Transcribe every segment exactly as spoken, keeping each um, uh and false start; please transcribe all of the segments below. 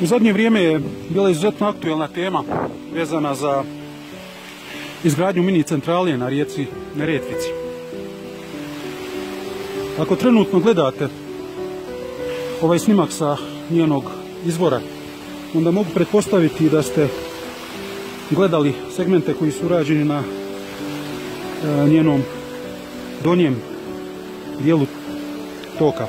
U zadnje vrijeme je bila izuzetno aktuelna tema vezana za izgradnju mini centrale na rijeci Neretvici. Ako trenutno gledate ovaj snimak sa njenog izvora, onda mogu pretpostaviti da ste gledali segmente koji su urađeni na e, njenom donjem dijelu toka.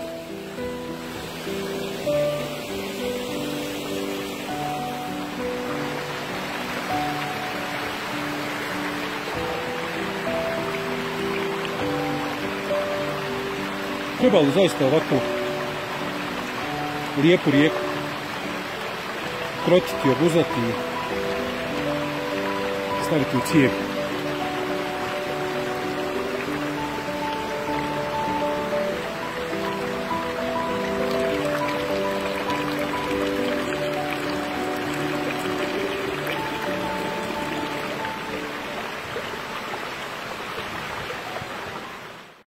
Treba li zaista ovakvu lijepu rijeku krotiti, obuzati i staviti u cijev?